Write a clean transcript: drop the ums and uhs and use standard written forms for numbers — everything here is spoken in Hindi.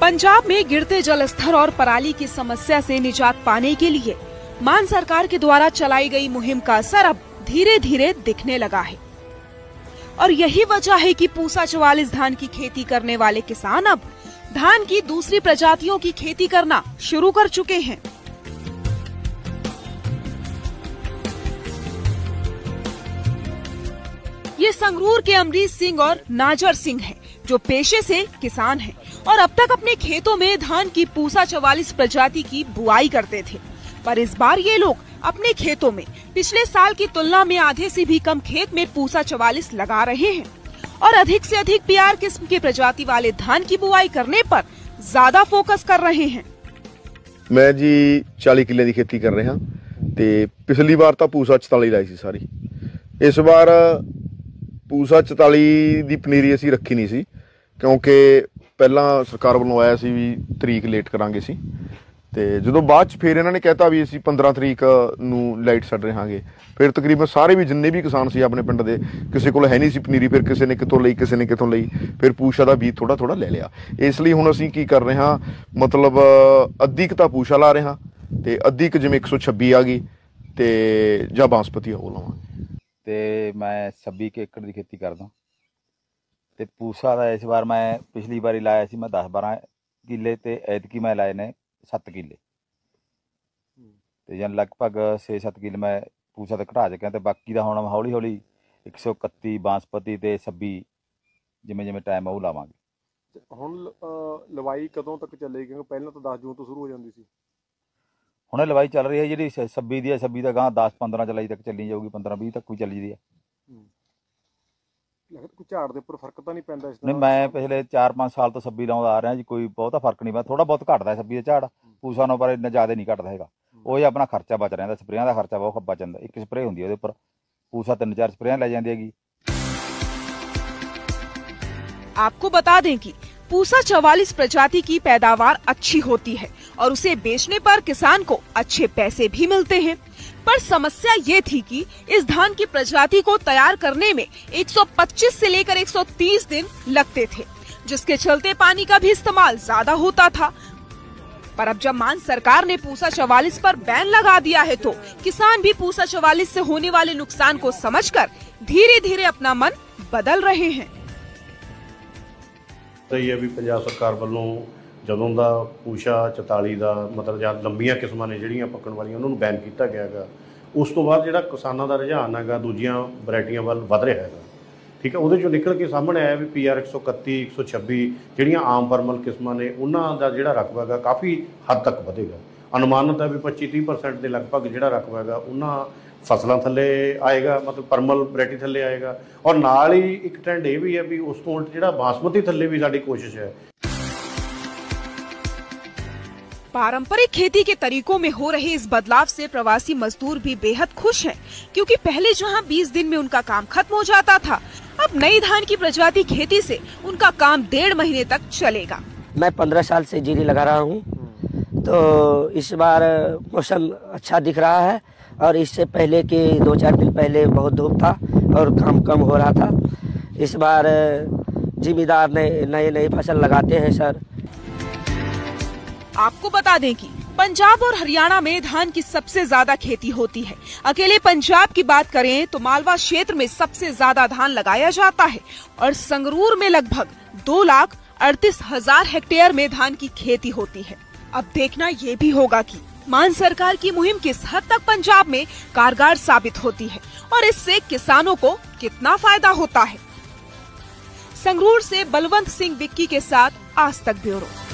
पंजाब में गिरते जल स्तर और पराली की समस्या से निजात पाने के लिए मान सरकार के द्वारा चलाई गई मुहिम का असर अब धीरे धीरे दिखने लगा है और यही वजह है कि पूसा 44 धान की खेती करने वाले किसान अब धान की दूसरी प्रजातियों की खेती करना शुरू कर चुके हैं। ये संगरूर के अमरीश सिंह और नाजर सिंह हैं, जो पेशे से किसान हैं और अब तक अपने खेतों में धान की पूसा 44 प्रजाति की बुआई करते थे। पर इस बार ये लोग अपने खेतों में पिछले साल की तुलना में आधे से भी कम खेत में पूसा 44 लगा रहे हैं और अधिक से अधिक PR किस्म की प्रजाति वाले धान की बुआई करने पर ज्यादा फोकस कर रहे हैं। मैं जी 40 किले की खेती कर रहा ते पिछली बार तो पूसा 44 लाई सी सारी। इस बार पूसा 44 ਦੀ ਪਨੀਰੀ ਅਸੀਂ ਰੱਖੀ ਨਹੀਂ ਸੀ ਕਿਉਂਕਿ ਪਹਿਲਾਂ ਸਰਕਾਰ ਵੱਲੋਂ ਆਇਆ ਸੀ ਵੀ ਤਰੀਕ ਲੇਟ ਕਰਾਂਗੇ ਸੀ ਤੇ ਜਦੋਂ ਬਾਅਦ ਚ ਫਿਰ ਇਹਨਾਂ ਨੇ ਕਹਿਤਾ ਵੀ ਅਸੀਂ 15 ਤਰੀਕ ਨੂੰ ਲਾਈਟ ਛੱਡ ਰਹਾਂਗੇ। ਫਿਰ ਤਕਰੀਬਨ ਸਾਰੇ ਵੀ ਜਿੰਨੇ ਵੀ ਕਿਸਾਨ ਸੀ ਆਪਣੇ ਪਿੰਡ ਦੇ ਕਿਸੇ ਕੋਲ ਹੈ ਨਹੀਂ ਸੀ ਪਨੀਰੀ, ਫਿਰ ਕਿਸੇ ਨੇ ਕਿਤੋਂ ਲਈ ਕਿਸੇ ਨੇ ਕਿਤੋਂ ਲਈ, ਫਿਰ ਪੂਸ਼ਾ ਦਾ ਬੀਜ ਥੋੜਾ ਥੋੜਾ ਲੈ ਲਿਆ। ਇਸ ਲਈ ਹੁਣ ਅਸੀਂ ਕੀ ਕਰ ਰਹੇ ਹਾਂ, ਮਤਲਬ ਅੱਧੀ ਕੁ ਤਾਂ ਪੂਸ਼ਾ ਲਾ ਰਹੇ ਹਾਂ ਤੇ ਅੱਧੀ ਕੁ ਜਿਵੇਂ 126 ਆ ਗਈ ਤੇ ਜਾਂ ਬਾਸਪਤੀ ਉਹ ਲਾਵਾਂਗੇ। ਤੇ ਮੈਂ 26 ਏਕੜ ਦੀ ਖੇਤੀ ਕਰਦਾ ਤੇ ਪੂਸਾ ਦਾ ਇਸ ਵਾਰ ਮੈਂ ਪਿਛਲੀ ਵਾਰੀ ਲਾਇਆ ਸੀ ਮੈਂ 10-12 ਕਿੱਲੇ ਤੇ ਐਤਕੀ ਮੈਂ ਲਾਏ ਨੇ 7 ਕਿੱਲੇ ਤੇ ਜਾਂ ਲਗਭਗ 6-7 ਕਿੱਲੇ ਮੈਂ ਪੂਸਾ ਤੇ ਘਟਾ ਚੁੱਕਿਆ ਤੇ ਬਾਕੀ ਦਾ ਹੁਣ ਹੌਲੀ ਹੌਲੀ 131 ਬਾਸਪਤੀ ਤੇ 26 ਜਿਵੇਂ ਜਿਵੇਂ ਟਾਈਮ ਉਹ ਲਾਵਾਂਗੇ। ਹੁਣ ਲਵਾਈ ਕਦੋਂ ਤੱਕ ਚੱਲੇਗੀ? ਕਿਉਂਕਿ ਪਹਿਲਾਂ ਤਾਂ 10 ਜੂਨ ਤੋਂ ਸ਼ੁਰੂ ਹੋ ਜਾਂਦੀ ਸੀ। ਹੁਣ ਲਵਾਈ ਚੱਲ ਰਹੀ ਹੈ ਜਿਹੜੀ 26 ਦੀ ਹੈ, 26 ਦਾ ਗਾਂ 10-15 ਜੁਲਾਈ ਤੱਕ ਚੱਲੀ ਜਾਊਗੀ, 15-20 ਤੱਕ ਕੋਈ ਚੱਲੀ ਦੀ ਹੈ। ਕੋਈ ਝਾੜ ਦੇ ਉੱਪਰ ਫਰਕ ਤਾਂ ਨਹੀਂ ਪੈਂਦਾ ਇਸ ਨਹੀਂ, ਮੈਂ ਪਿਛਲੇ 4-5 ਸਾਲ ਤੋਂ 26 ਲਾਉਂਦਾ ਆ ਰਿਹਾ ਜੀ, ਕੋਈ ਬਹੁਤਾ ਫਰਕ ਨਹੀਂ ਪੈਂਦਾ, ਥੋੜਾ ਬਹੁਤ ਘਟਦਾ 26 ਦਾ ਝਾੜ ਪੂਸਾ ਨੂੰ, ਪਰ ਇੰਨਾ ਜ਼ਿਆਦਾ ਨਹੀਂ ਘਟਦਾ ਹੈਗਾ। ਉਹ ਹੀ ਆਪਣਾ ਖਰਚਾ ਬਚ ਰਹਿੰਦਾ, ਸਪਰੇਆਂ ਦਾ ਖਰਚਾ ਬਹੁਤ ਬਚ ਜਾਂਦਾ। ਇੱਕ ਸਪਰੇਅ ਹੁੰਦੀ ਹੈ ਉਹਦੇ ਉੱਪਰ, ਪੂਸਾ 3-4 ਸਪਰੇਆਂ ਲੈ ਜਾਂਦੀ ਹੈਗੀ। आपको बता दें कि पूसा 44 प्रजाति की पैदावार अच्छी होती है और उसे बेचने पर किसान को अच्छे पैसे भी मिलते हैं। पर समस्या ये थी कि इस धान की प्रजाति को तैयार करने में 125 से लेकर 130 दिन लगते थे, जिसके चलते पानी का भी इस्तेमाल ज्यादा होता था। पर अब जब मान सरकार ने पूसा 44 पर बैन लगा दिया है तो किसान भी पूसा 44 से होने वाले नुकसान को समझकर धीरे धीरे अपना मन बदल रहे हैं। सही है भी पंजाब सरकार वालों जदों का पूसा 44 का मतलब ਜਾਂ ਲੰਬੀਆਂ ਕਿਸਮਾਂ ਨੇ ਜਿਹੜੀਆਂ ਪੱਕਣ ਵਾਲੀਆਂ ਉਹਨਾਂ ਨੂੰ ਬੈਨ ਕੀਤਾ ਗਿਆ ਹੈਗਾ, ਉਸ ਤੋਂ ਬਾਅਦ ਜਿਹੜਾ ਕਿਸਾਨਾਂ ਦਾ ਰੁਝਾਨ ਹੈਗਾ ਦੂਜੀਆਂ ਵੈਰਾਈਟੀਆਂ ਵੱਲ ਵਧ ਰਿਹਾ ਹੈਗਾ। ਠੀਕ ਹੈ, ਉਹਦੇ ਚੋਂ ਨਿਕਲ ਕੇ ਸਾਹਮਣੇ ਆਇਆ ਵੀ PR 131 126 ਜਿਹੜੀਆਂ ਆਮ ਪਰਮਲ ਕਿਸਮਾਂ ਨੇ ਉਹਨਾਂ ਦਾ ਜਿਹੜਾ ਰਕਬਾ ਹੈਗਾ ਕਾਫੀ ਹੱਦ ਤੱਕ ਵਧੇਗਾ। ਅਨੁਮਾਨਿਤ ਹੈ ਵੀ 25-30% ਦੇ ਲਗਭਗ ਜਿਹੜਾ ਰਕਬਾ ਹੈਗਾ ਉਹਨਾਂ ਫਸਲਾਂ ਥੱਲੇ ਆਏਗਾ, मतलब परमल वैरायटी थल्ले आएगा। और नाल ही एक ट्रेंड ये भी है भी उस तो जिहड़ा बासमती थल्ले भी साडी कोशिश है। पारंपरिक खेती के तरीकों में हो रहे इस बदलाव से प्रवासी मजदूर भी बेहद खुश हैं, क्योंकि पहले जहां 20 दिन में उनका काम खत्म हो जाता था, अब नई धान की प्रजाति खेती से उनका काम 1.5 महीने तक चलेगा। मैं 15 साल से जीरी लगा रहा हूँ, तो इस बार मौसम अच्छा दिख रहा है और इससे पहले के 2-4 दिन पहले बहुत धूप था और काम कम हो रहा था। इस बार जिम्मेदार नए फसल लगाते हैं सर। आपको बता दें कि पंजाब और हरियाणा में धान की सबसे ज्यादा खेती होती है। अकेले पंजाब की बात करें तो मालवा क्षेत्र में सबसे ज्यादा धान लगाया जाता है और संगरूर में लगभग 2,38,000 हेक्टेयर में धान की खेती होती है। अब देखना ये भी होगा कि मान सरकार की मुहिम किस हद तक पंजाब में कारगर साबित होती है और इससे किसानों को कितना फायदा होता है। संगरूर से बलवंत सिंह विक्की के साथ आज तक ब्यूरो।